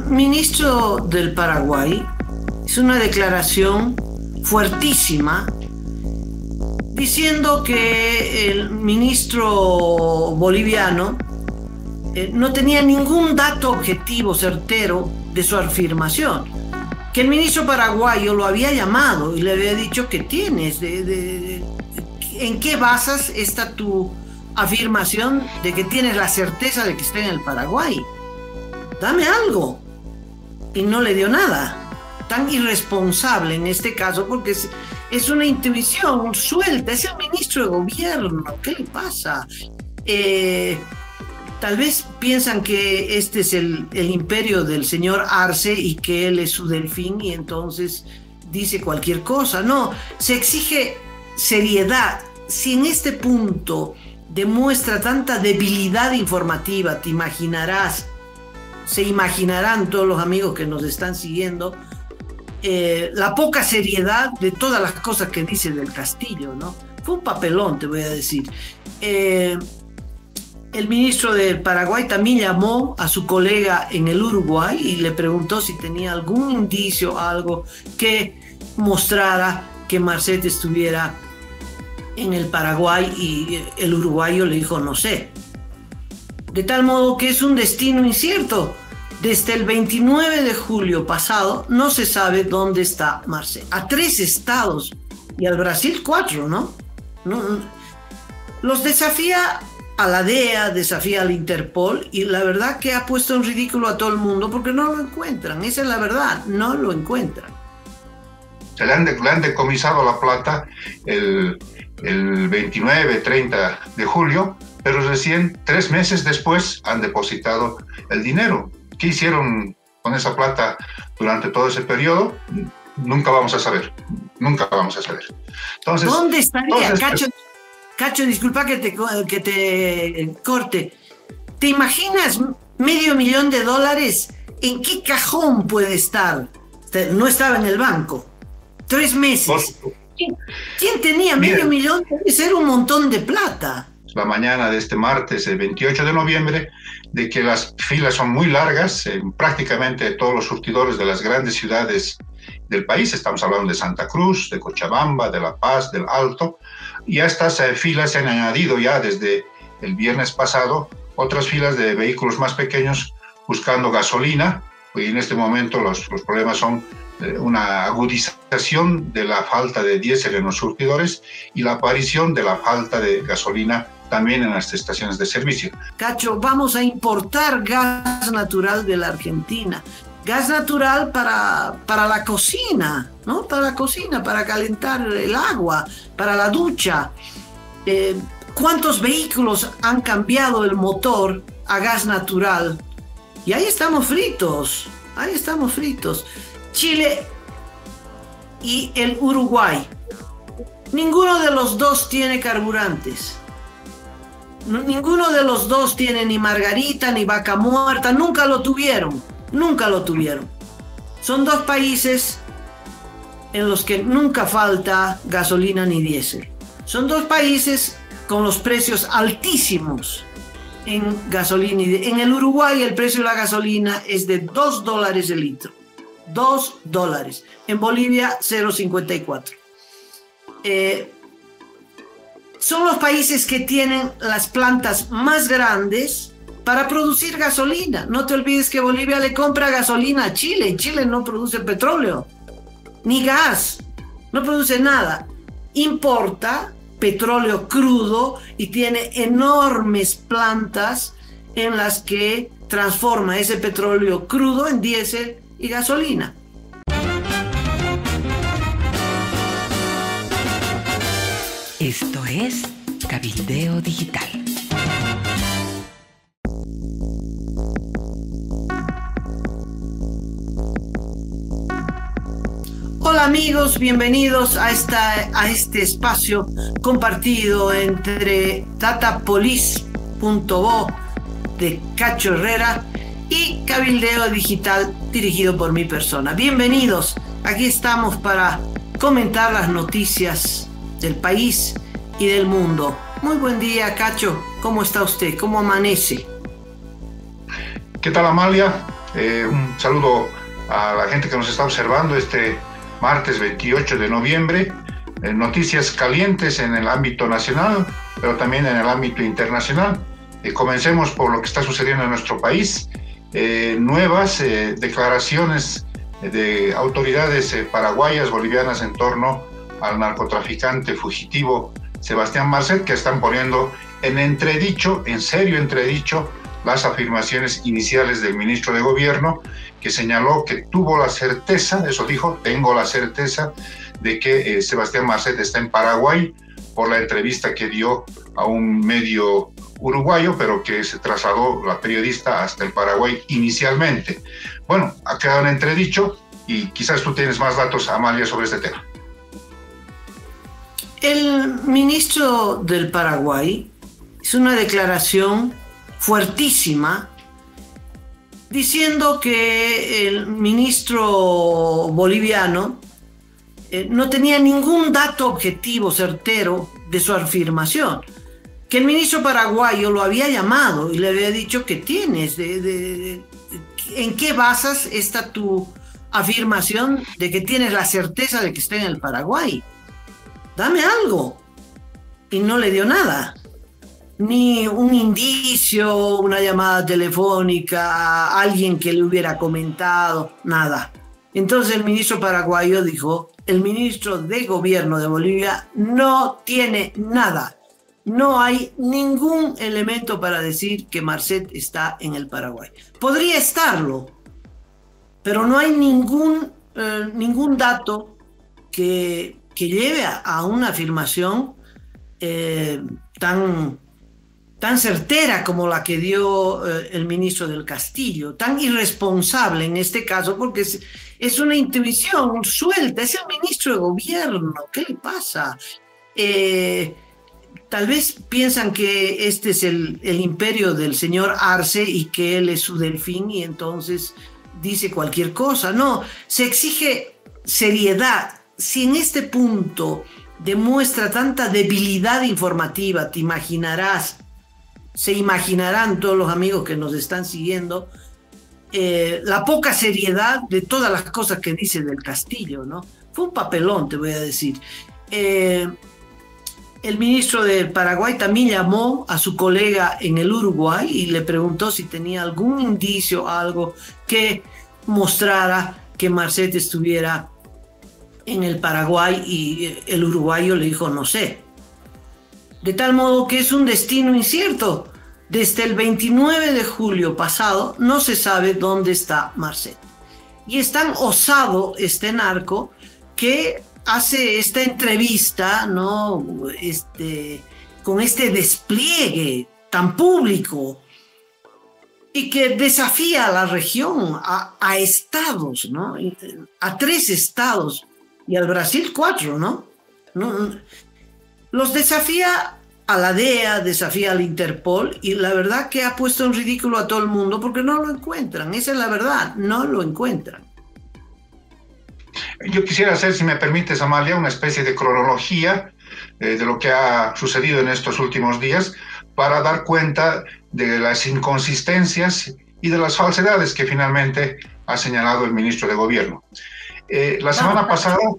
ministro del Paraguay hizo una declaración fuertísima diciendo que el ministro boliviano no tenía ningún dato objetivo certero de su afirmación, que el ministro paraguayo lo había llamado y le había dicho: ¿qué tienes? ¿En qué basas esta tu afirmación de que tienes la certeza de que está en el Paraguay? Dame algo. Y no le dio nada. Tan irresponsable en este caso, porque es una intuición suelta, es el ministro de gobierno. ¿Qué le pasa? Tal vez piensan que este es el imperio del señor Arce y que él es su delfín y entonces dice cualquier cosa. No, se exige seriedad. Si en este punto demuestra tanta debilidad informativa, se imaginarán todos los amigos que nos están siguiendo, la poca seriedad de todas las cosas que dice del Castillo, ¿no? Fue un papelón, te voy a decir. El ministro del Paraguay también llamó a su colega en el Uruguay y le preguntó si tenía algún indicio, algo que mostrara que Marcet estuviera en el Paraguay, y el uruguayo le dijo: no sé. De tal modo que es un destino incierto. Desde el 29 de julio pasado no se sabe dónde está Marcet. A 3 estados y al Brasil 4, ¿no? Los desafía a la DEA, desafía al Interpol, y la verdad que ha puesto en ridículo a todo el mundo porque no lo encuentran. Esa es la verdad, no lo encuentran. Se le han decomisado la plata el 29, 30 de julio, pero recién 3 meses después han depositado el dinero. ¿Qué hicieron con esa plata durante todo ese periodo? Nunca vamos a saber. Nunca vamos a saber. Entonces, ¿dónde estaría? Cacho, disculpa que te corte. ¿Te imaginas $500,000? ¿En qué cajón puede estar? No estaba en el banco. 3 meses. ¿Quién tenía medio millón? Debe ser un montón de plata. La mañana de este martes, el 28 de noviembre, de que las filas son muy largas en prácticamente todos los surtidores de las grandes ciudades del país. Estamos hablando de Santa Cruz, de Cochabamba, de La Paz, del Alto, y a estas filas se han añadido ya desde el viernes pasado otras filas de vehículos más pequeños buscando gasolina, y en este momento los problemas son una agudización de la falta de diésel en los surtidores y la aparición de la falta de gasolina también en las estaciones de servicio. Cacho, vamos a importar gas natural de la Argentina. Gas natural para la cocina, ¿no? Para la cocina, para calentar el agua, para la ducha. ¿Cuántos vehículos han cambiado el motor a gas natural? Y ahí estamos fritos, Chile y el Uruguay. Ninguno de los dos tiene carburantes. Ninguno de los dos tiene ni Margarita ni Vaca Muerta. Nunca lo tuvieron. Son 2 países en los que nunca falta gasolina ni diésel. Son 2 países con los precios altísimos en gasolina. En el Uruguay el precio de la gasolina es de $2 el litro. $2. En Bolivia, 0,54. Son los países que tienen las plantas más grandes para producir gasolina. No te olvides que Bolivia le compra gasolina a Chile. Chile no produce petróleo, ni gas, no produce nada. Importa petróleo crudo y tiene enormes plantas en las que transforma ese petróleo crudo en diésel y gasolina. Esto es Cabildeo Digital. Hola amigos, bienvenidos a este espacio compartido entre datapolis.bo de Cacho Herrera y Cabildeo Digital dirigido por mi persona. Bienvenidos, aquí estamos para comentar las noticias del país y del mundo. Muy buen día, Cacho. ¿Cómo está usted? ¿Cómo amanece? ¿Qué tal, Amalia? Un saludo a la gente que nos está observando este martes 28 de noviembre. Noticias calientes en el ámbito nacional, pero también en el ámbito internacional. Comencemos por lo que está sucediendo en nuestro país. Nuevas declaraciones de autoridades paraguayas, bolivianas en torno al narcotraficante fugitivo Sebastián Marcet, que están poniendo en entredicho, en serio entredicho, las afirmaciones iniciales del ministro de Gobierno, que señaló que tuvo la certeza, eso dijo, tengo la certeza de que Sebastián Marcet está en Paraguay por la entrevista que dio a un medio uruguayo, pero que se trasladó la periodista hasta el Paraguay inicialmente. Bueno, ha quedado en entredicho y quizás tú tienes más datos, Amalia, sobre este tema. El ministro del Paraguay hizo una declaración fuertísima diciendo que el ministro boliviano no tenía ningún dato objetivo certero de su afirmación, que el ministro paraguayo lo había llamado y le había dicho que tienes, ¿en qué basas esta tu afirmación de que tienes la certeza de que está en el Paraguay? Dame algo. Y no le dio nada, ni un indicio, una llamada telefónica, alguien que le hubiera comentado, nada. Entonces el ministro paraguayo dijo, el ministro de Gobierno de Bolivia no tiene nada. No hay ningún elemento para decir que Marcet está en el Paraguay. Podría estarlo, pero no hay ningún dato que lleve a una afirmación tan certera como la que dio el ministro del Castillo, tan irresponsable en este caso, porque es una intuición suelta, es el ministro de Gobierno, ¿qué le pasa? Tal vez piensan que este es el imperio del señor Arce y que él es su delfín y entonces dice cualquier cosa. No, se exige seriedad. Si en este punto demuestra tanta debilidad informativa, se imaginarán todos los amigos que nos están siguiendo, la poca seriedad de todas las cosas que dice del Castillo, ¿no? Fue un papelón, te voy a decir. El ministro del Paraguay también llamó a su colega en el Uruguay y le preguntó si tenía algún indicio, algo que mostrara que Marcet estuviera en el Paraguay, y el uruguayo le dijo no sé. De tal modo que es un destino incierto. Desde el 29 de julio pasado no se sabe dónde está Marcet. Y es tan osado este narco que hace esta entrevista, ¿no? Con este despliegue tan público y que desafía a la región, a estados, ¿no? A 3 estados y al Brasil 4, ¿no? Los desafía a la DEA, desafía al Interpol, y la verdad que ha puesto en ridículo a todo el mundo porque no lo encuentran. Esa es la verdad, no lo encuentran. Yo quisiera hacer, si me permites, Amalia, una especie de cronología de lo que ha sucedido en estos últimos días para dar cuenta de las inconsistencias y de las falsedades que finalmente ha señalado el ministro de Gobierno. La semana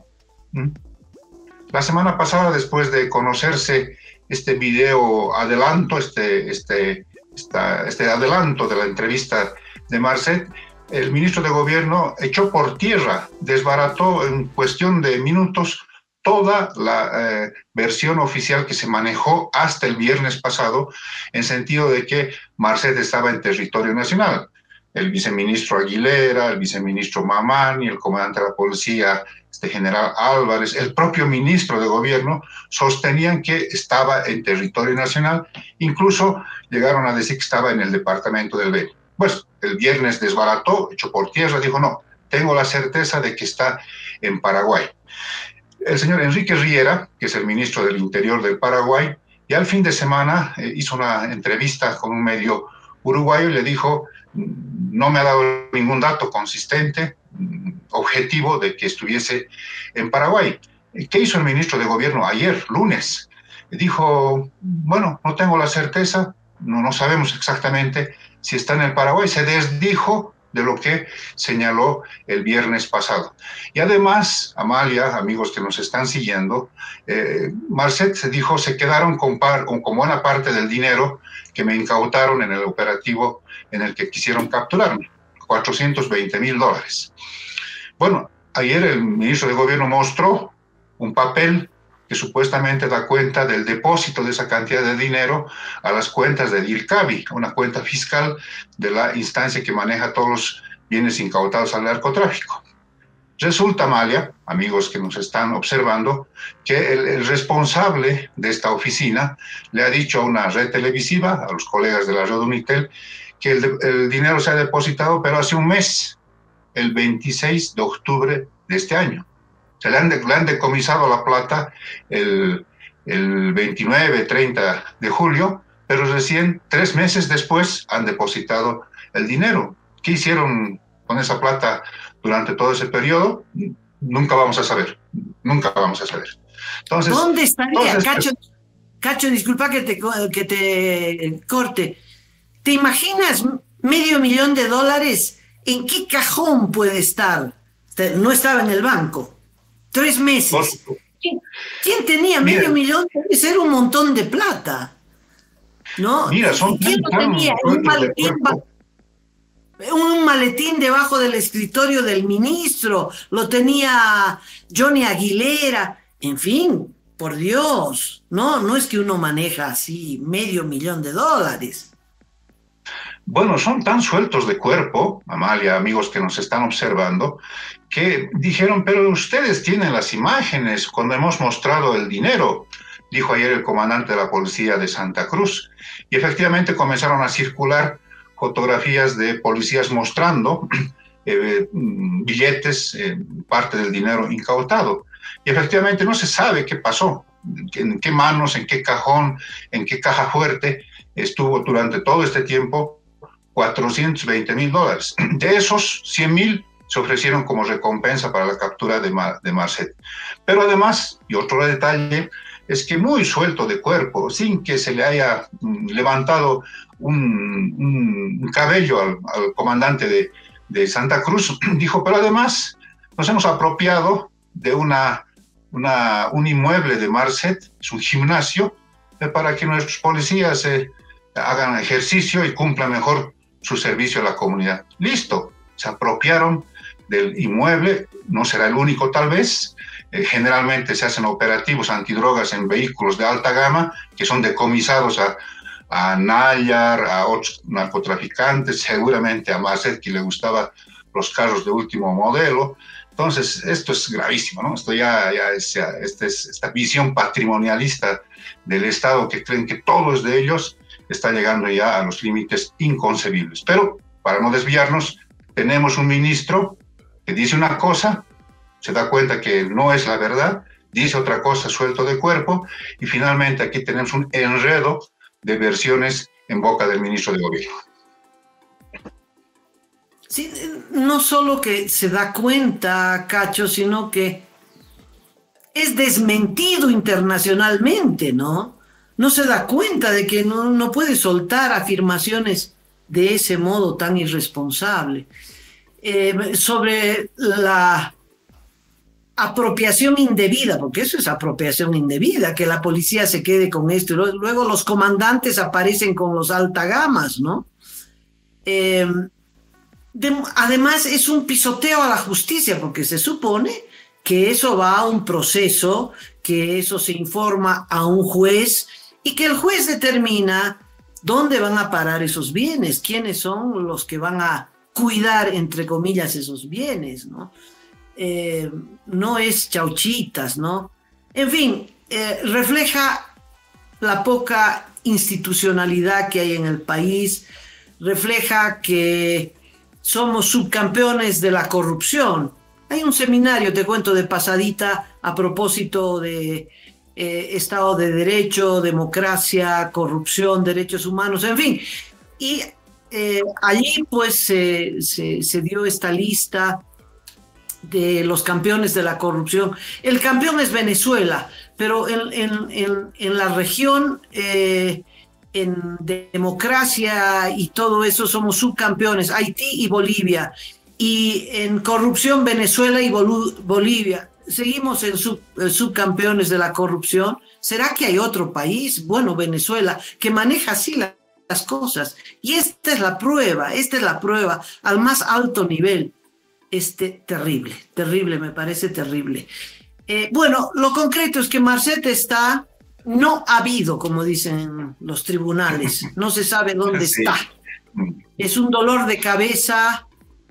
pasada, después de conocerse este video adelanto, este adelanto de la entrevista de Marcet, el ministro de Gobierno echó por tierra, desbarató en cuestión de minutos toda la versión oficial que se manejó hasta el viernes pasado, en sentido de que Marcet estaba en territorio nacional. El viceministro Aguilera, el viceministro Mamani, el comandante de la policía, general Álvarez, el propio ministro de Gobierno, sostenían que estaba en territorio nacional, incluso llegaron a decir que estaba en el departamento del Beni. Pues el viernes desbarató, echó por tierra, dijo no, tengo la certeza de que está en Paraguay. El señor Enrique Riera, que es el ministro del Interior del Paraguay, y al fin de semana hizo una entrevista con un medio uruguayo y le dijo, no me ha dado ningún dato consistente, objetivo de que estuviese en Paraguay. ¿Qué hizo el ministro de Gobierno ayer, lunes? Dijo, bueno, no tengo la certeza, no sabemos exactamente si está en el Paraguay. Se desdijo de lo que señaló el viernes pasado. Y además, Amalia, amigos que nos están siguiendo, Marcet dijo, se quedaron con buena parte del dinero que me incautaron en el operativo en el que quisieron capturarme, $420,000. Bueno, ayer el ministro de Gobierno mostró un papel que supuestamente da cuenta del depósito de esa cantidad de dinero a las cuentas de DIRCABI, una cuenta fiscal de la instancia que maneja todos los bienes incautados al narcotráfico. Resulta, Amalia, amigos que nos están observando, que el responsable de esta oficina le ha dicho a una red televisiva, a los colegas de la red Unitel, que el dinero se ha depositado, pero hace un mes, el 26 de octubre de este año. Se le han decomisado la plata el 29, 30 de julio, pero recién 3 meses después han depositado el dinero. ¿Qué hicieron con esa plata durante todo ese periodo? Nunca vamos a saber. Nunca vamos a saber. Entonces, ¿dónde estaría? Cacho, disculpa que te corte. ¿Te imaginas $500,000? ¿En qué cajón puede estar? No estaba en el banco. 3 meses. ¿Quién tenía $500,000? Debe ser un montón de plata, ¿no? Mira, ¿quién lo tenía? Un maletín debajo del escritorio del ministro, lo tenía Johnny Aguilera, en fin, por Dios, no es que uno maneja así $500,000. Bueno, son tan sueltos de cuerpo, Amalia, amigos que nos están observando, que dijeron, pero ustedes tienen las imágenes cuando hemos mostrado el dinero, dijo ayer el comandante de la policía de Santa Cruz. Y efectivamente comenzaron a circular fotografías de policías mostrando billetes, parte del dinero incautado. Y efectivamente no se sabe qué pasó, en qué manos, en qué cajón, en qué caja fuerte estuvo durante todo este tiempo $420,000. De esos, 100,000 se ofrecieron como recompensa para la captura de Marcet. Pero además, y otro detalle, es que muy suelto de cuerpo, sin que se le haya levantado un cabello al comandante de Santa Cruz, dijo, pero además nos hemos apropiado de un inmueble de Marcet, es un gimnasio, para que nuestros policías hagan ejercicio y cumplan mejor su servicio a la comunidad. Listo, se apropiaron del inmueble, no será el único tal vez. Generalmente se hacen operativos antidrogas en vehículos de alta gama que son decomisados a Nayar, a otros narcotraficantes, seguramente a Marcet, que le gustaba los carros de último modelo. Entonces, esto es gravísimo, ¿no? Esto es esta visión patrimonialista del Estado, que creen que todo es de ellos, está llegando ya a los límites inconcebibles. Pero, para no desviarnos, tenemos un ministro que dice una cosa, se da cuenta que no es la verdad, dice otra cosa suelto de cuerpo, y finalmente aquí tenemos un enredo de versiones en boca del ministro de Gobierno. Sí, no solo que se da cuenta, Cacho, sino que es desmentido internacionalmente, ¿no? No se da cuenta de que no puede soltar afirmaciones de ese modo tan irresponsable. Sobre la apropiación indebida, porque eso es apropiación indebida, que la policía se quede con esto, y luego los comandantes aparecen con los altagamas, ¿no? Además es un pisoteo a la justicia, porque se supone que eso va a un proceso, que eso se informa a un juez, y que el juez determina dónde van a parar esos bienes, quiénes son los que van a cuidar, entre comillas, esos bienes, ¿no? No es chauchitas, ¿no? En fin, refleja la poca institucionalidad que hay en el país, refleja que somos subcampeones de la corrupción. Hay un seminario, te cuento de pasadita, a propósito de Estado de Derecho, democracia, corrupción, derechos humanos, en fin. Y allí pues se dio esta lista de los campeones de la corrupción. El campeón es Venezuela, pero en la región en democracia y todo eso somos subcampeones, Haití y Bolivia, y en corrupción Venezuela y Bolivia, seguimos en subcampeones de la corrupción. ¿Será que hay otro país, bueno, Venezuela, que maneja así las cosas? Y esta es la prueba al más alto nivel. Terrible, terrible, me parece terrible. Bueno, lo concreto es que Marcet está no habido, como dicen los tribunales, no se sabe dónde Sí. está. Es un dolor de cabeza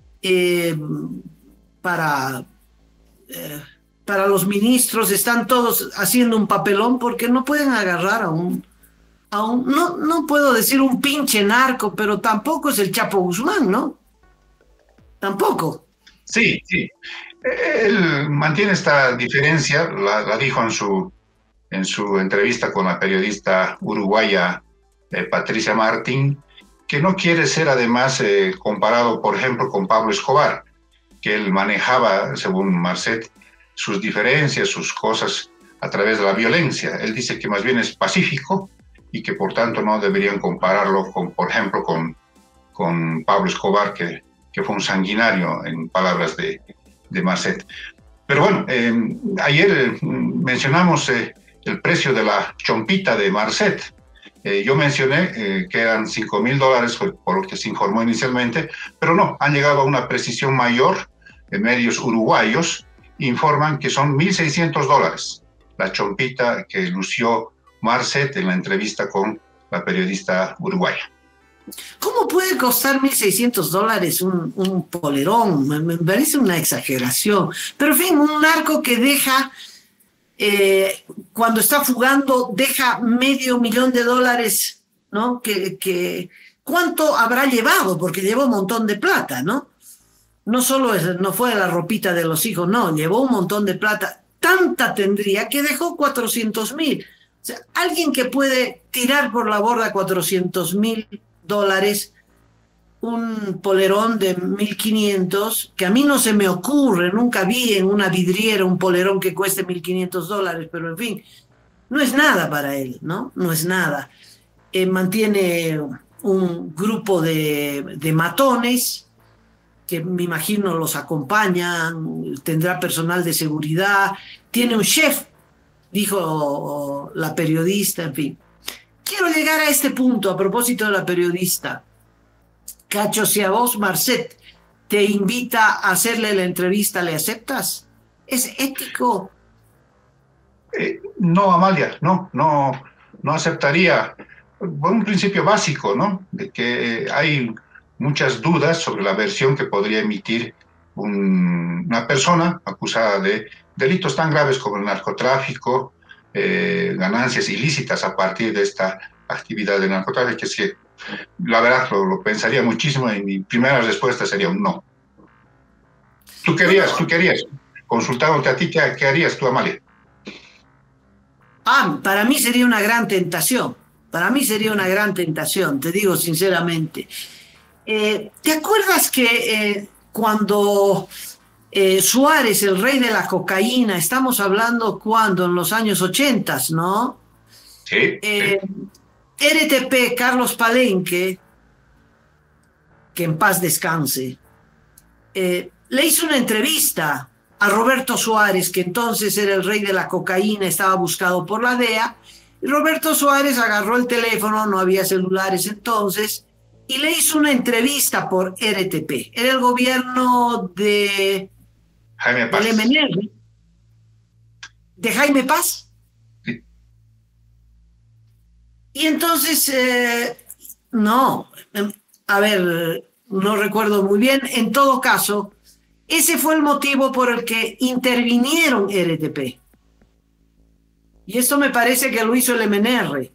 para, para los ministros, están todos haciendo un papelón porque no pueden agarrar a un no puedo decir un pinche narco, pero tampoco es el Chapo Guzmán, ¿no? Tampoco. Sí, sí. Él mantiene esta diferencia, la dijo en su entrevista con la periodista uruguaya Patricia Martín, que no quiere ser además comparado, por ejemplo, con Pablo Escobar, que él manejaba, según Marcet, sus diferencias, sus cosas a través de la violencia. Él dice que más bien es pacífico y que por tanto no deberían compararlo, con, por ejemplo, con Pablo Escobar, que fue un sanguinario, en palabras de Marcet. Pero bueno, ayer mencionamos el precio de la chompita de Marcet. Yo mencioné que eran $5,000 por lo que se informó inicialmente, pero no, han llegado a una precisión mayor. Medios uruguayos informan que son $1,600 la chompita que lució Marcet en la entrevista con la periodista uruguaya. ¿Cómo puede costar $1,600 un polerón? Me parece una exageración. Pero en fin, un narco que deja, cuando está fugando, deja $500,000, ¿no? ¿Cuánto habrá llevado? Porque llevó un montón de plata, ¿no? No solo no fue la ropita de los hijos, no, llevó un montón de plata. Tanta tendría que dejó 400,000. O sea, alguien que puede tirar por la borda $400,000, un polerón de 1,500, que a mí no se me ocurre, nunca vi en una vidriera un polerón que cueste $1,500, pero en fin, no es nada para él, ¿no? No es nada. Mantiene un grupo de matones que me imagino los acompañan, tendrá personal de seguridad, tiene un chef, dijo la periodista, en fin. Quiero llegar a este punto a propósito de la periodista. Cacho, si a vos, Marcet, te invita a hacerle la entrevista, ¿le aceptas? ¿Es ético? No, Amalia, no aceptaría. Un principio básico, ¿no? De que hay muchas dudas sobre la versión que podría emitir una persona acusada de delitos tan graves como el narcotráfico, ganancias ilícitas a partir de esta actividad de narcotráfico, que es que la verdad lo pensaría muchísimo y mi primera respuesta sería un no. Tú querías, consultándote a ti, ¿qué harías tú, Amalia? Para mí sería una gran tentación. Para mí sería una gran tentación, te digo sinceramente. ¿Te acuerdas que cuando Suárez, el rey de la cocaína, estamos hablando cuando, en los años 80, ¿no? Sí. RTP, Carlos Palenque, que en paz descanse, le hizo una entrevista a Roberto Suárez, que entonces era el rey de la cocaína, estaba buscado por la DEA, y Roberto Suárez agarró el teléfono, no había celulares entonces, y le hizo una entrevista por RTP. Era el gobierno de Jaime Paz. ¿De Jaime Paz? Sí. Y entonces, no, a ver, no recuerdo muy bien. En todo caso, ese fue el motivo por el que intervinieron RTP. Y esto me parece que lo hizo el MNR.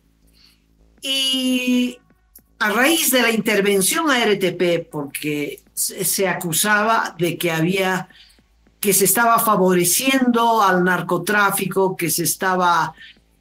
Y a raíz de la intervención a RTP, porque se acusaba de que se estaba favoreciendo al narcotráfico, que se estaba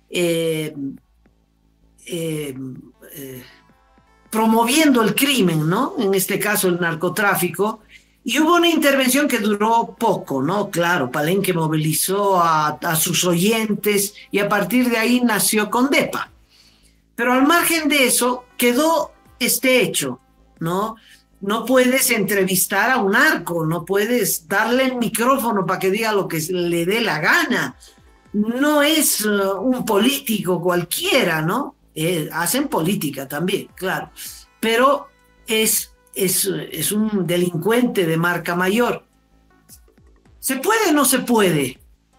promoviendo el crimen, ¿no? En este caso el narcotráfico. Y hubo una intervención que duró poco, ¿no? Claro, Palenque movilizó a sus oyentes y a partir de ahí nació Condepa. Pero al margen de eso, quedó este hecho, ¿no? No puedes entrevistar a un narco, no puedes darle el micrófono para que diga lo que le dé la gana. No es un político cualquiera, ¿no? Hacen política también, claro, pero es un delincuente de marca mayor. ¿Se puede o no se puede?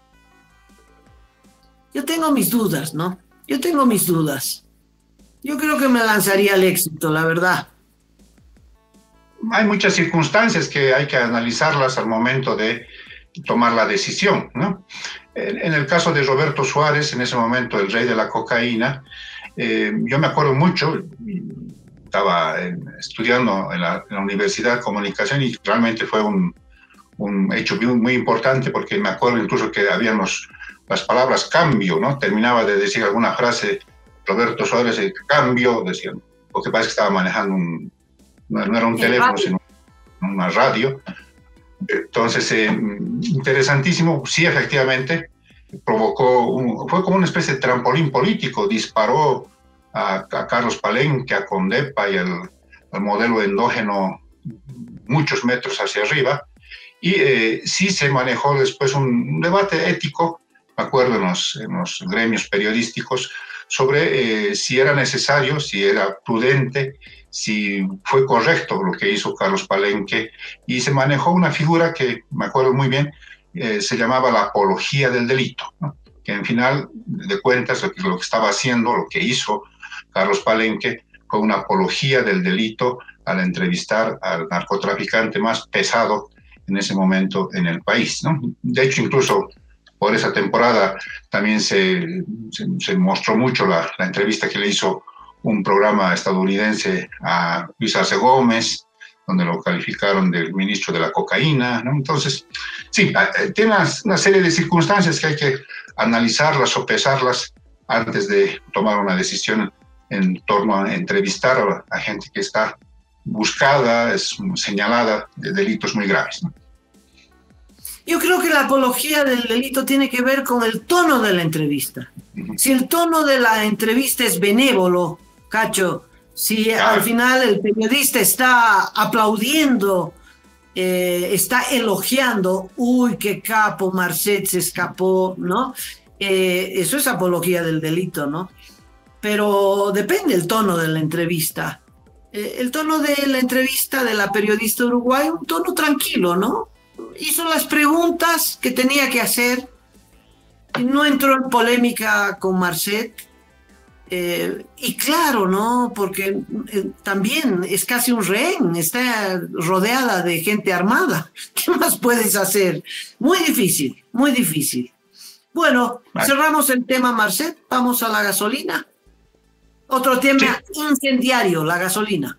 Yo tengo mis dudas, ¿no? Yo tengo mis dudas. Yo creo que me lanzaría al éxito, la verdad. Hay muchas circunstancias que hay que analizarlas al momento de tomar la decisión, ¿no? En el caso de Roberto Suárez, en ese momento el rey de la cocaína, yo me acuerdo mucho, estaba estudiando en la Universidad de Comunicación y realmente fue un hecho muy importante porque me acuerdo incluso que habían las palabras cambio, ¿no? Terminaba de decir alguna frase Roberto Suárez, cambio, decían, porque parece que estaba manejando no era un teléfono, sino una radio. Entonces, interesantísimo, sí, efectivamente, fue como una especie de trampolín político, disparó a Carlos Palenque, a Condepa y al modelo endógeno muchos metros hacia arriba, y sí se manejó después un debate ético, me acuerdo en los gremios periodísticos, sobre si era necesario, si era prudente, si fue correcto lo que hizo Carlos Palenque, y se manejó una figura que me acuerdo muy bien, se llamaba la apología del delito, ¿no? Que en final de cuentas lo que estaba haciendo, lo que hizo Carlos Palenque, fue una apología del delito al entrevistar al narcotraficante más pesado en ese momento en el país, ¿no? De hecho, incluso por esa temporada también se mostró mucho la entrevista que le hizo un programa estadounidense a Luis Arce Gómez, donde lo calificaron del ministro de la cocaína, ¿no? Entonces, sí, tiene una serie de circunstancias que hay que analizarlas o pesarlas antes de tomar una decisión en torno a entrevistar a gente que está buscada, es señalada de delitos muy graves, ¿no? Yo creo que la apología del delito tiene que ver con el tono de la entrevista. Si el tono de la entrevista es benévolo, Cacho, si al final el periodista está aplaudiendo, está elogiando, uy, qué capo, Marcet se escapó, ¿no? Eso es apología del delito, ¿no? Pero depende el tono de la entrevista. El tono de la entrevista de la periodista uruguaya, un tono tranquilo, ¿no? Hizo las preguntas que tenía que hacer, no entró en polémica con Marcet, y claro, ¿no? Porque también es casi un rehén, está rodeada de gente armada. ¿Qué más puedes hacer? Muy difícil, muy difícil. Bueno, cerramos el tema Marcet, vamos a la gasolina. Otro tema incendiario, la gasolina.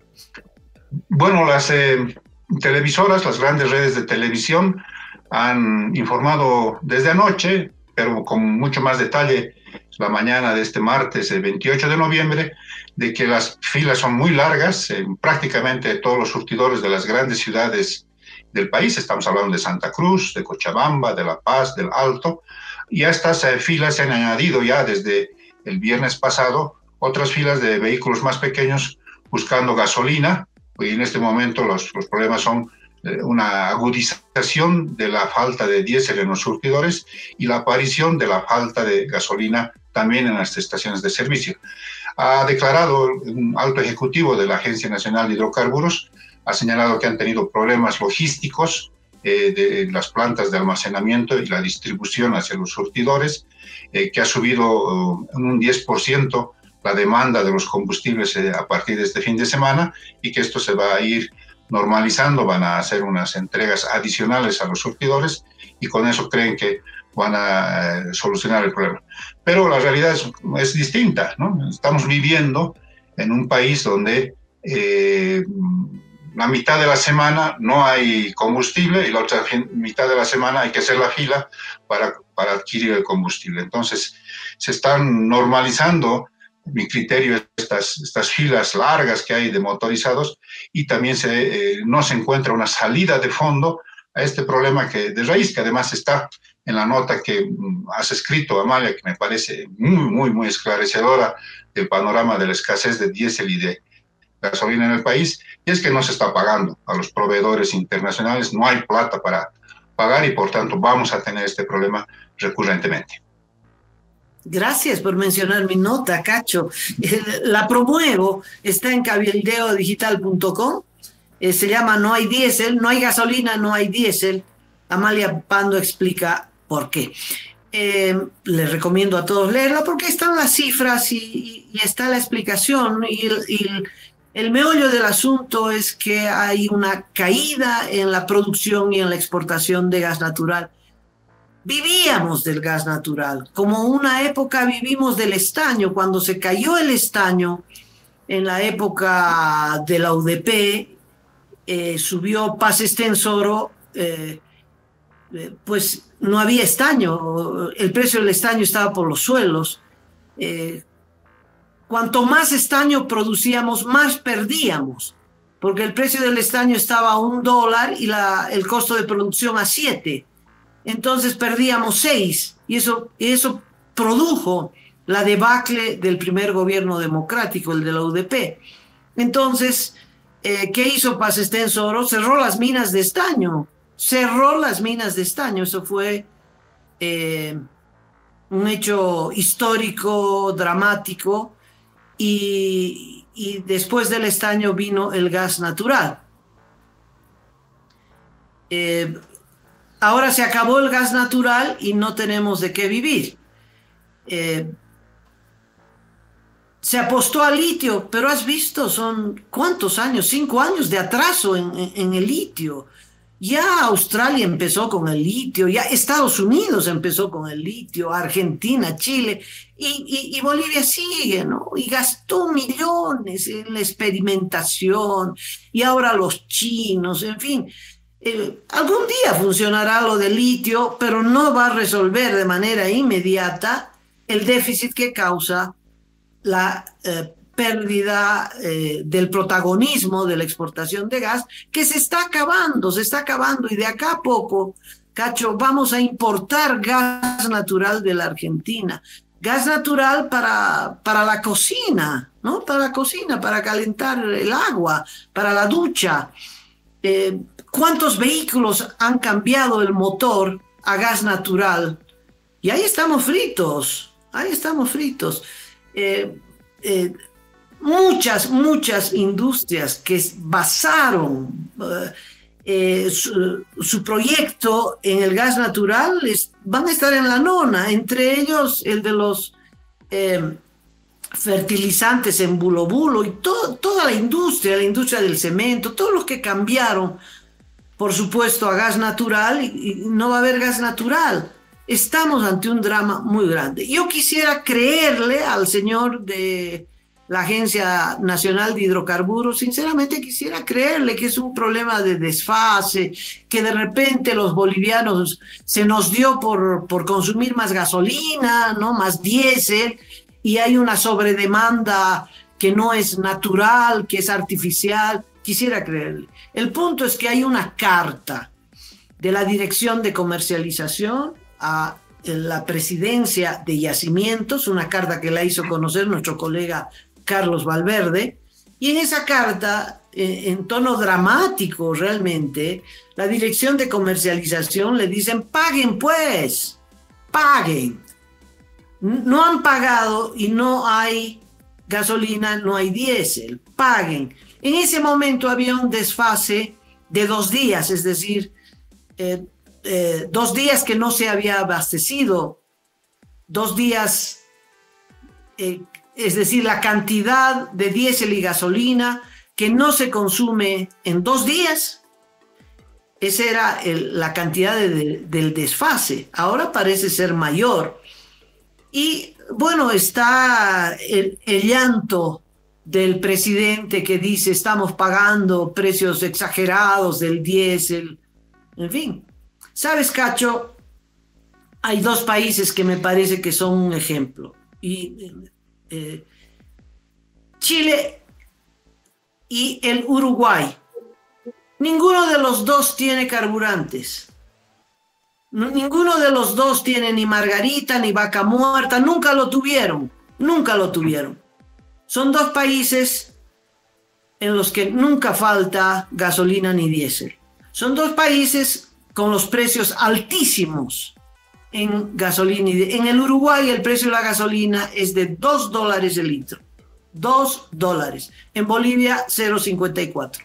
Bueno, las televisoras, las grandes redes de televisión han informado desde anoche, pero con mucho más detalle la mañana de este martes, el 28 de noviembre, de que las filas son muy largas en prácticamente todos los surtidores de las grandes ciudades del país. Estamos hablando de Santa Cruz, de Cochabamba, de La Paz, del Alto, y a estas filas se han añadido ya desde el viernes pasado otras filas de vehículos más pequeños buscando gasolina, y en este momento los problemas son una agudización de la falta de diésel en los surtidores y la aparición de la falta de gasolina también en las estaciones de servicio. Ha declarado un alto ejecutivo de la Agencia Nacional de Hidrocarburos, ha señalado que han tenido problemas logísticos de las plantas de almacenamiento y la distribución hacia los surtidores, que ha subido en un 10% la demanda de los combustibles a partir de este fin de semana y que esto se va a ir normalizando, van a hacer unas entregas adicionales a los surtidores y con eso creen que van a solucionar el problema. Pero la realidad es distinta, ¿no? Estamos viviendo en un país donde la mitad de la semana no hay combustible y la otra mitad de la semana hay que hacer la fila para adquirir el combustible. Entonces se están normalizando, mi criterio, estas filas largas que hay de motorizados y también no se encuentra una salida de fondo a este problema de raíz, que además está en la nota que has escrito, Amalia, que me parece muy esclarecedora del panorama de la escasez de diésel y de gasolina en el país, y es que no se está pagando a los proveedores internacionales, no hay plata para pagar y por tanto vamos a tener este problema recurrentemente. Gracias por mencionar mi nota, Cacho. La promuevo, está en cabildeodigital.com. Se llama No hay diésel, no hay gasolina, no hay diésel. Amalia Pando explica por qué. Les recomiendo a todos leerla porque están las cifras y está la explicación. Y el meollo del asunto es que hay una caída en la producción y en la exportación de gas natural. Vivíamos del gas natural, como una época vivimos del estaño. Cuando se cayó el estaño, en la época de la UDP, subió Paz Extensoro, pues no había estaño, el precio del estaño estaba por los suelos. Cuanto más estaño producíamos, más perdíamos, porque el precio del estaño estaba a $1 y el costo de producción a 7. Entonces perdíamos 6 y eso produjo la debacle del primer gobierno democrático, el de la UDP. Entonces, ¿qué hizo Paz Extensoro? Cerró las minas de estaño. Eso fue un hecho histórico, dramático, y después del estaño vino el gas natural. Ahora se acabó el gas natural y no tenemos de qué vivir. Se apostó al litio, pero has visto, son ¿cuántos años? 5 años de atraso en el litio. Ya Australia empezó con el litio, ya Estados Unidos empezó con el litio, Argentina, Chile, y Bolivia sigue, ¿no? Y gastó millones en la experimentación, y ahora los chinos, en fin. Algún día funcionará lo del litio, pero no va a resolver de manera inmediata el déficit que causa la pérdida del protagonismo de la exportación de gas, que se está acabando, y de acá a poco, Cacho, vamos a importar gas natural de la Argentina, gas natural para la cocina, ¿no? Para la cocina, para calentar el agua, para la ducha. ¿Cuántos vehículos han cambiado el motor a gas natural? Y ahí estamos fritos. Muchas industrias que basaron su proyecto en el gas natural van a estar en la nona, entre ellos el de los fertilizantes en Bulo Bulo y toda la industria del cemento, todos los que cambiaron, por supuesto, a gas natural y no va a haber gas natural. Estamos ante un drama muy grande. Yo quisiera creerle al señor de la Agencia Nacional de Hidrocarburos, sinceramente quisiera creerle que es un problema de desfase, que de repente los bolivianos se nos dio por consumir más gasolina, ¿no? Más diésel, y hay una sobredemanda que no es natural, que es artificial. Quisiera creerle. El punto es que hay una carta de la Dirección de Comercialización a la Presidencia de Yacimientos, una carta que la hizo conocer nuestro colega Carlos Valverde, y en esa carta, en tono dramático realmente, la Dirección de Comercialización le dicen: paguen pues, paguen. No han pagado y no hay gasolina, no hay diésel, paguen. En ese momento había un desfase de 2 días, es decir, 2 días que no se había abastecido, 2 días, es decir, la cantidad de diésel y gasolina que no se consume en 2 días, esa era la cantidad del desfase. Ahora parece ser mayor. Y bueno, está el llanto del presidente que dice: estamos pagando precios exagerados del diésel, en fin. ¿Sabes, Cacho? Hay 2 países que me parece que son un ejemplo. Chile y el Uruguay. Ninguno de los 2 tiene carburantes. Ninguno de los dos tiene ni Margarita ni Vaca Muerta, nunca lo tuvieron, nunca lo tuvieron. Son dos países en los que nunca falta gasolina ni diésel. Son dos países con los precios altísimos en gasolina. En el Uruguay el precio de la gasolina es de $2 el litro. $2. En Bolivia, 0,54.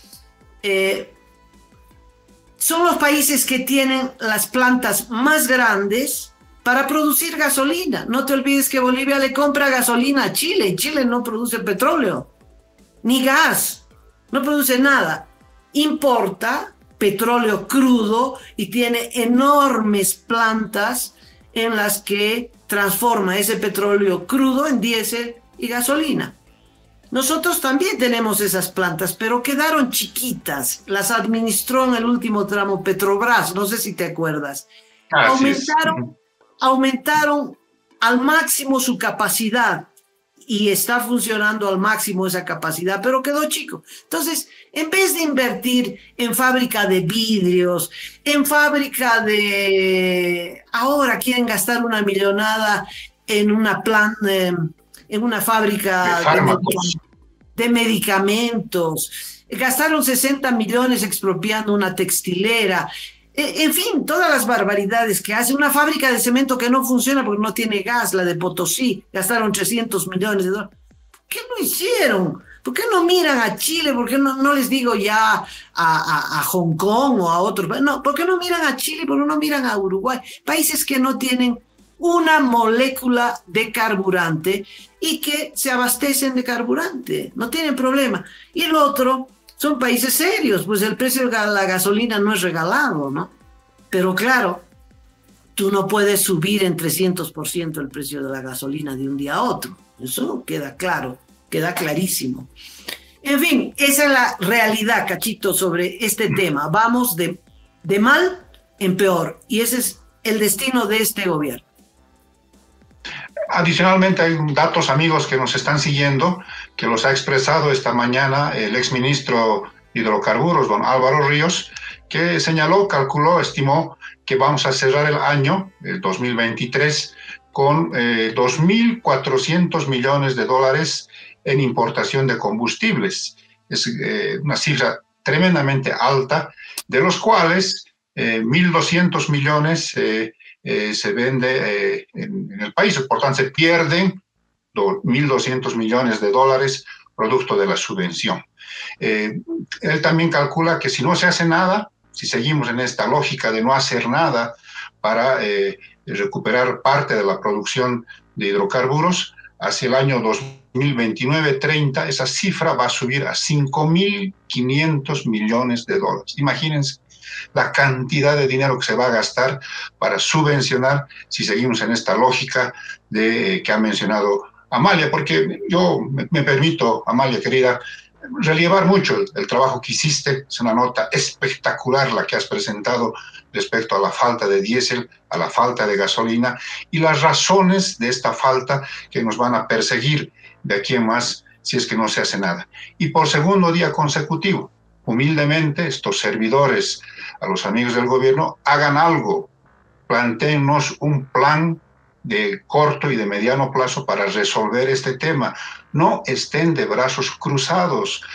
Son los países que tienen las plantas más grandes para producir gasolina. No te olvides que Bolivia le compra gasolina a Chile y Chile no produce petróleo, ni gas, no produce nada. Importa petróleo crudo y tiene enormes plantas en las que transforma ese petróleo crudo en diésel y gasolina. Nosotros también tenemos esas plantas, pero quedaron chiquitas. Las administró en el último tramo Petrobras, no sé si te acuerdas. Aumentaron al máximo su capacidad y está funcionando al máximo esa capacidad, pero quedó chico. Entonces, en vez de invertir en fábrica de vidrios, en fábrica de... Ahora quieren gastar una millonada en una fábrica de medicamentos. Gastaron 60 millones expropiando una textilera. En fin, todas las barbaridades que hace. Una fábrica de cemento que no funciona porque no tiene gas, la de Potosí. Gastaron 300 millones de dólares. ¿Por qué no hicieron? ¿Por qué no miran a Chile? ¿Por qué no les digo ya a Hong Kong o a otros? No, ¿por qué no miran a Chile? ¿Por qué no miran a Uruguay? Países que no tienen una molécula de carburante y que se abastecen de carburante, no tienen problema. Y el otro son países serios, pues el precio de la gasolina no es regalado, ¿no? Pero claro, tú no puedes subir en 300% el precio de la gasolina de un día a otro. Eso queda claro, queda clarísimo. En fin, esa es la realidad, Cachito, sobre este tema. Vamos de mal en peor, y ese es el destino de este gobierno. Adicionalmente, hay datos, amigos, que nos están siguiendo, que los ha expresado esta mañana el exministro de Hidrocarburos, don Álvaro Ríos, que señaló, calculó, estimó que vamos a cerrar el año, el 2023, con 2.400 millones de dólares en importación de combustibles. Es una cifra tremendamente alta, de los cuales 1.200 millones se vende en el país, por tanto se pierden 1.200 millones de dólares producto de la subvención. Él también calcula que si no se hace nada, si seguimos en esta lógica de no hacer nada para recuperar parte de la producción de hidrocarburos, hacia el año 2029-30 esa cifra va a subir a 5.500 millones de dólares. Imagínense la cantidad de dinero que se va a gastar para subvencionar si seguimos en esta lógica que ha mencionado Amalia, porque yo me permito, Amalia querida, relevar mucho el trabajo que hiciste. Es una nota espectacular la que has presentado respecto a la falta de diésel, a la falta de gasolina y las razones de esta falta que nos van a perseguir de aquí en más si es que no se hace nada. Y por segundo día consecutivo, humildemente, estos servidores, a los amigos del gobierno, hagan algo, plantéennos un plan de corto y de mediano plazo para resolver este tema. No estén de brazos cruzados.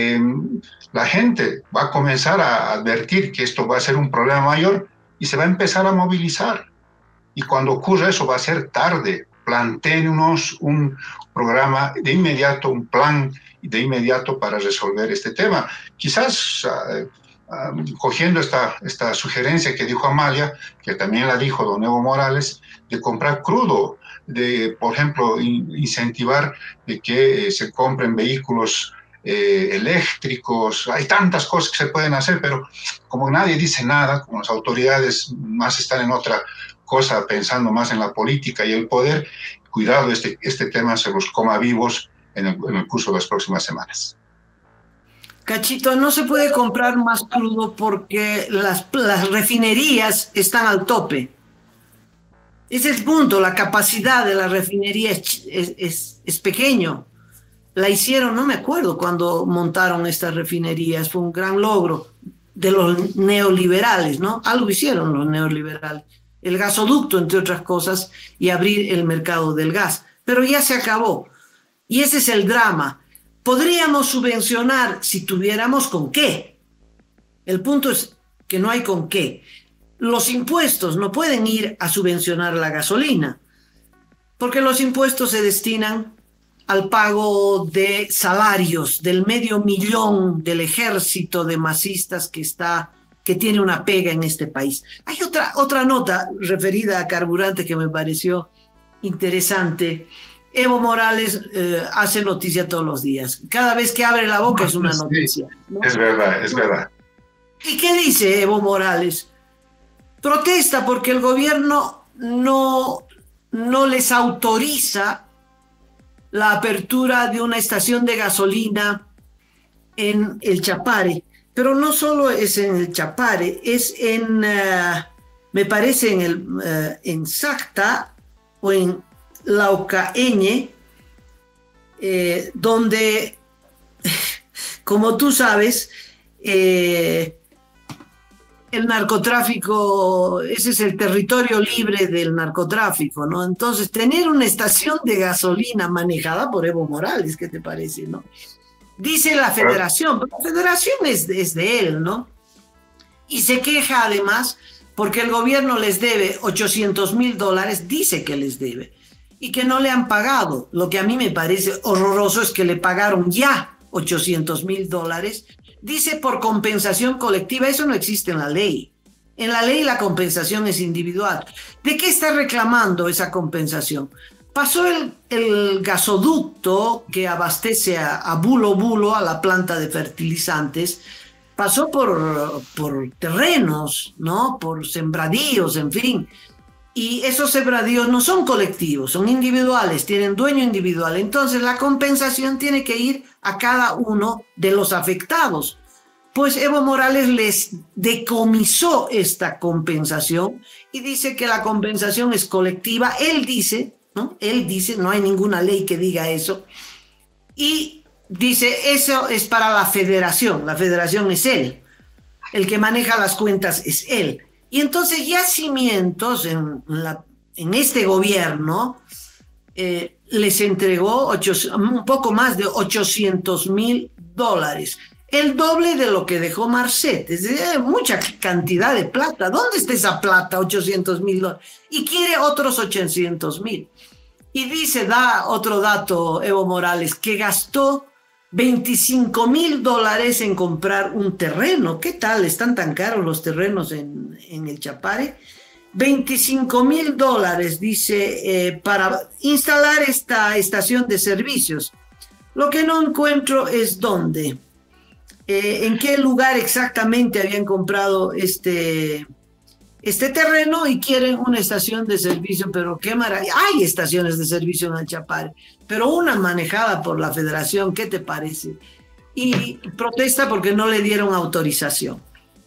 La gente va a comenzar a advertir que esto va a ser un problema mayor y se va a empezar a movilizar. Y cuando ocurra eso va a ser tarde. Plantéennos un programa de inmediato, un plan de inmediato para resolver este tema. Quizás cogiendo esta sugerencia que dijo Amalia, que también la dijo don Evo Morales, de comprar crudo, de, por ejemplo, incentivar de que se compren vehículos eléctricos. Hay tantas cosas que se pueden hacer, pero como nadie dice nada, como las autoridades más están en otra cosa, pensando más en la política y el poder, cuidado, este tema se los coma vivos en el curso de las próximas semanas. Cachito, no se puede comprar más crudo porque las refinerías están al tope. Ese es el punto, la capacidad de la refinería es pequeño. La hicieron, no me acuerdo cuando montaron estas refinerías, fue un gran logro. de los neoliberales, ¿no? Algo hicieron los neoliberales. El gasoducto, entre otras cosas, y abrir el mercado del gas. Pero ya se acabó. Y ese es el drama. Podríamos subvencionar si tuviéramos con qué. El punto es que no hay con qué. Los impuestos no pueden ir a subvencionar la gasolina, porque los impuestos se destinan al pago de salarios del 500.000 del ejército de masistas que tiene una pega en este país. Hay otra nota referida a carburante que me pareció interesante. Evo Morales hace noticia todos los días. Cada vez que abre la boca es una noticia, ¿no? Es verdad, es verdad. ¿Y qué dice Evo Morales? Protesta porque el gobierno no les autoriza la apertura de una estación de gasolina en el Chapare. Pero no solo es en el Chapare, es me parece en Sacta o en Laucaeñe, donde, como tú sabes, el narcotráfico, ese es el territorio libre del narcotráfico, ¿no? Entonces, tener una estación de gasolina manejada por Evo Morales, ¿qué te parece, no? Dice la federación, pero la federación es de él, ¿no? Y se queja además porque el gobierno les debe $800.000, dice que les debe, y que no le han pagado. Lo que a mí me parece horroroso es que le pagaron ya $800.000, dice por compensación colectiva. Eso no existe en la ley. En la ley la compensación es individual. ¿De qué está reclamando esa compensación? Pasó el gasoducto que abastece a Bulo Bulo, a la planta de fertilizantes, pasó por terrenos, ¿no? Por sembradíos, en fin. Y esos sembradíos no son colectivos, son individuales, tienen dueño individual. Entonces la compensación tiene que ir a cada uno de los afectados. Pues Evo Morales les decomisó esta compensación y dice que la compensación es colectiva. Él dice, no hay ninguna ley que diga eso. Y dice, eso es para la federación es él. El que maneja las cuentas es él. Y entonces yacimientos en este gobierno les entregó un poco más de $800.000. El doble de lo que dejó Marcet. Es decir, mucha cantidad de plata. ¿Dónde está esa plata? $800.000. Y quiere otros 800.000. Y dice, da otro dato Evo Morales, que gastó $25.000 en comprar un terreno. ¿Qué tal? ¿Están tan caros los terrenos en el Chapare? $25.000, dice, para instalar esta estación de servicios. Lo que no encuentro es dónde. En qué lugar exactamente habían comprado este terreno y quieren una estación de servicio, pero qué maravilla. Hay estaciones de servicio en el Chapare, pero una manejada por la federación, ¿qué te parece? Y protesta porque no le dieron autorización.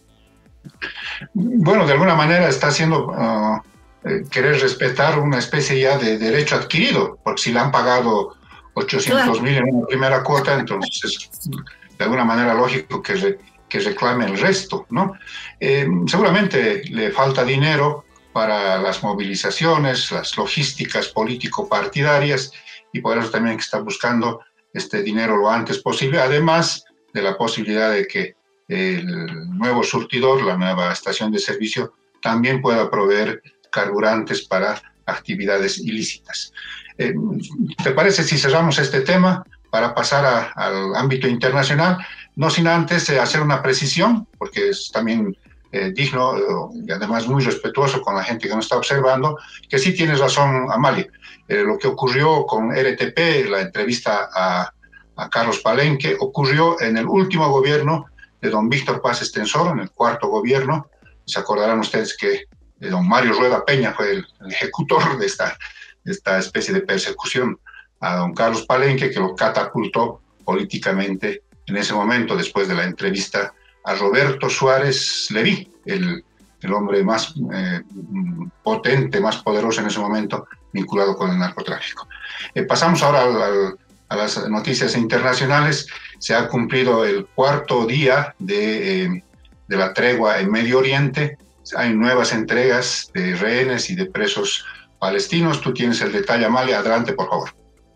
Bueno, de alguna manera está haciendo querer respetar una especie ya de derecho adquirido, porque si le han pagado 800.000 en una primera cuota, entonces es de alguna manera lógico que reclame el resto, ¿no? Seguramente le falta dinero para las movilizaciones, las logísticas político-partidarias, y por eso también que está buscando este dinero lo antes posible, además de la posibilidad de que el nuevo surtidor, la nueva estación de servicio, también pueda proveer carburantes para actividades ilícitas. ¿Te parece si cerramos este tema para pasar al ámbito internacional? No sin antes hacer una precisión, porque es también digno y además muy respetuoso con la gente que nos está observando, que sí tienes razón, Amalia. Lo que ocurrió con RTP, la entrevista a Carlos Palenque, ocurrió en el último gobierno de don Víctor Paz Estenssoro, en el cuarto gobierno. Se acordarán ustedes que don Mario Rueda Peña fue el ejecutor de esta especie de persecución a don Carlos Palenque, que lo catapultó políticamente en ese momento, después de la entrevista a Roberto Suárez Leví, el hombre más potente, más poderoso en ese momento, vinculado con el narcotráfico. Pasamos ahora a las noticias internacionales. Se ha cumplido el cuarto día de de la tregua en Medio Oriente. Hay nuevas entregas de rehenes y de presos palestinos. Tú tienes el detalle, Amalia. Adelante, por favor.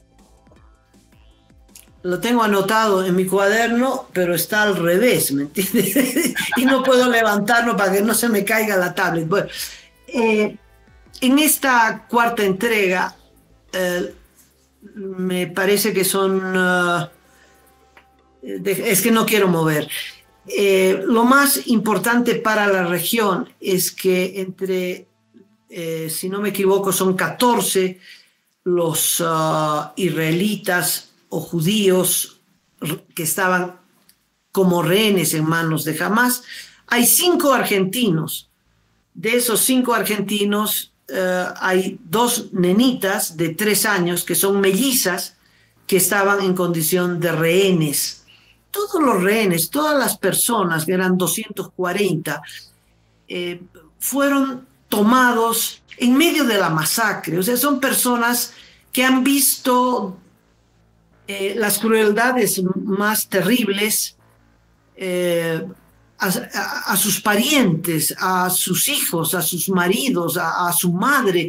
Lo tengo anotado en mi cuaderno, pero está al revés, ¿me entiendes? Y no puedo levantarlo para que no se me caiga la tablet. Bueno, en esta cuarta entrega, me parece que son... es que no quiero mover. Lo más importante para la región es que entre, si no me equivoco, son 14 los israelitas o judíos que estaban como rehenes en manos de Hamás. Hay 5 argentinos. De esos 5 argentinos hay 2 nenitas de 3 años que son mellizas que estaban en condición de rehenes. Todos los rehenes, todas las personas, que eran 240, fueron tomados en medio de la masacre. O sea, son personas que han visto las crueldades más terribles a sus parientes, a sus hijos, a sus maridos, a su madre.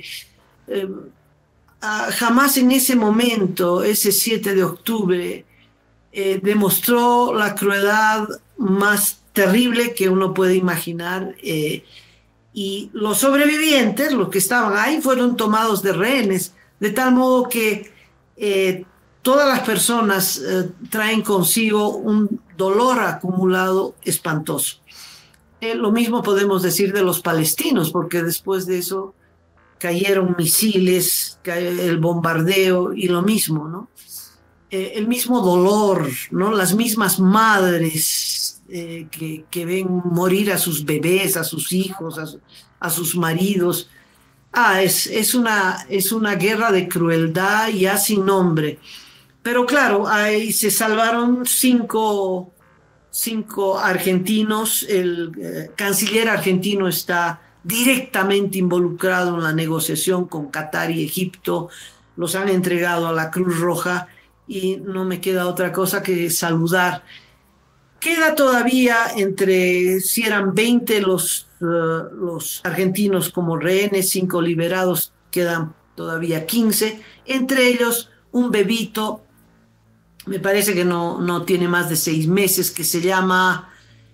Jamás en ese momento, ese 7 de octubre, demostró la crueldad más terrible que uno puede imaginar, y los sobrevivientes, los que estaban ahí, fueron tomados de rehenes, de tal modo que todas las personas traen consigo un dolor acumulado espantoso. Lo mismo podemos decir de los palestinos, porque después de eso cayeron misiles, el bombardeo y lo mismo, ¿no? El mismo dolor, ¿no? Las mismas madres que ven morir a sus bebés, a sus hijos, a sus maridos. Es una guerra de crueldad ya sin nombre. Pero claro, ahí se salvaron 5 argentinos. El canciller argentino está directamente involucrado en la negociación con Qatar y Egipto. Los han entregado a la Cruz Roja. Y no me queda otra cosa que saludar. Queda todavía si eran 20 los argentinos como rehenes, 5 liberados, quedan todavía 15, entre ellos un bebito, me parece que no tiene más de 6 meses, que se llama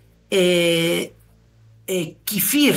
Kifir.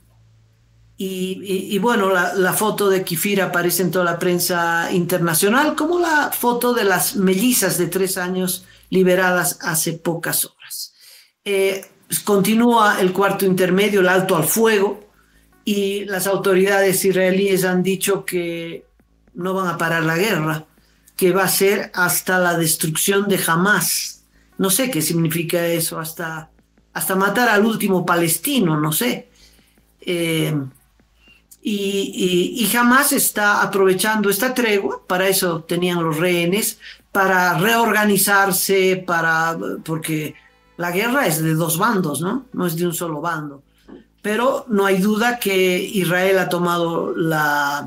Y bueno, la foto de Kifir aparece en toda la prensa internacional, como la foto de las mellizas de 3 años liberadas hace pocas horas. Continúa el cuarto intermedio, el alto al fuego, y las autoridades israelíes han dicho que no van a parar la guerra, que va a ser hasta la destrucción de Hamás. No sé qué significa eso, hasta matar al último palestino, no sé. Y Hamás está aprovechando esta tregua, para eso tenían los rehenes, para reorganizarse, porque la guerra es de 2 bandos, ¿no? No es de un solo bando. Pero no hay duda que Israel ha tomado la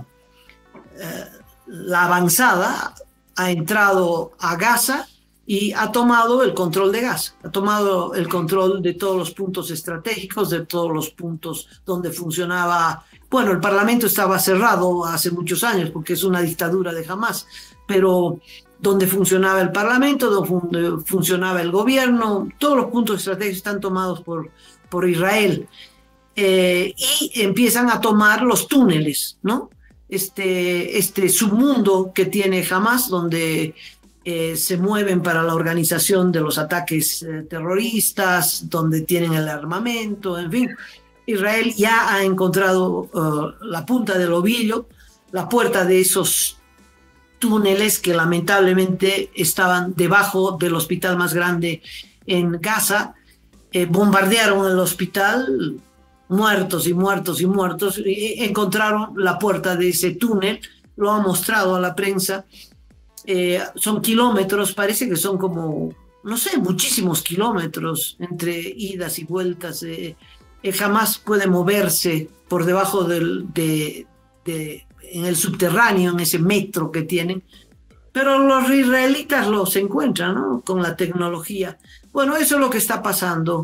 avanzada, ha entrado a Gaza y ha tomado el control de Gaza, ha tomado el control de todos los puntos estratégicos, de todos los puntos donde funcionaba. Bueno, el Parlamento estaba cerrado hace muchos años porque es una dictadura de Hamás, pero donde funcionaba el Parlamento, donde funcionaba el gobierno, todos los puntos estratégicos están tomados por Israel. Y empiezan a tomar los túneles, ¿no? Este submundo que tiene Hamás, donde se mueven para la organización de los ataques terroristas, donde tienen el armamento, en fin. Israel ya ha encontrado la punta del ovillo, la puerta de esos túneles que lamentablemente estaban debajo del hospital más grande en Gaza. Bombardearon el hospital, muertos y muertos y muertos, y encontraron la puerta de ese túnel, lo ha mostrado a la prensa. Son kilómetros, parece que son como, no sé, muchísimos kilómetros entre idas y vueltas. Jamás puede moverse por debajo en el subterráneo, en ese metro que tienen, pero los israelitas los encuentran, ¿no? Con la tecnología. Bueno, eso es lo que está pasando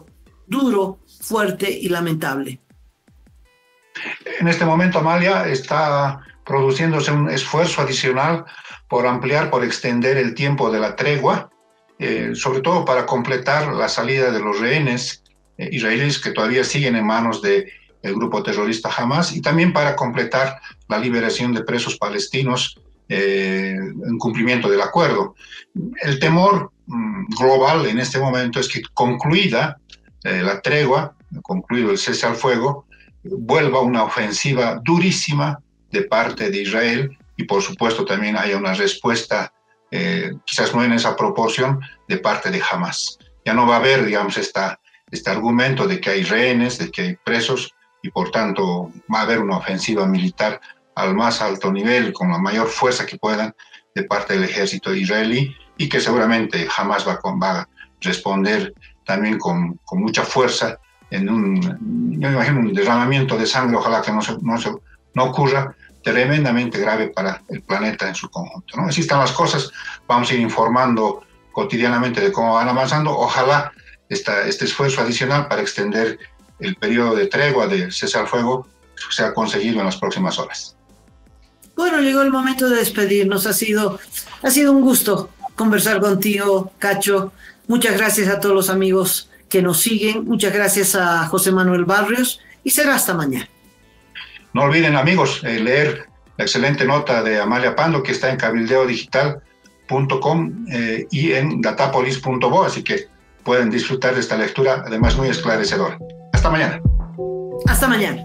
duro, fuerte y lamentable. En este momento, Amalia, está produciéndose un esfuerzo adicional por ampliar, por extender el tiempo de la tregua, sobre todo para completar la salida de los rehenes israelíes que todavía siguen en manos del grupo terrorista Hamas, y también para completar la liberación de presos palestinos en cumplimiento del acuerdo. El temor global en este momento es que, concluida la tregua, concluido el cese al fuego, vuelva una ofensiva durísima de parte de Israel, y por supuesto también haya una respuesta, quizás no en esa proporción, de parte de Hamas. Ya no va a haber, digamos, este argumento de que hay rehenes, de que hay presos, y por tanto va a haber una ofensiva militar al más alto nivel, con la mayor fuerza que puedan, de parte del ejército israelí, y que seguramente Hamas va a responder también con mucha fuerza en yo me imagino un derramamiento de sangre, ojalá que no ocurra, tremendamente grave para el planeta en su conjunto, ¿no? Así están las cosas, vamos a ir informando cotidianamente de cómo van avanzando. Ojalá este esfuerzo adicional para extender el periodo de tregua, de cese al fuego, sea conseguido en las próximas horas. Bueno, llegó el momento de despedirnos. Ha sido un gusto conversar contigo, Cacho. Muchas gracias a todos los amigos que nos siguen. Muchas gracias a José Manuel Barrios, y será hasta mañana. No olviden, amigos, leer la excelente nota de Amalia Pando, que está en cabildeodigital.com y en datapolis.bo, así que pueden disfrutar de esta lectura, además muy esclarecedora. Hasta mañana. Hasta mañana.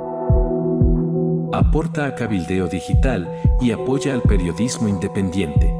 Aporta a Cabildeo Digital y apoya al periodismo independiente.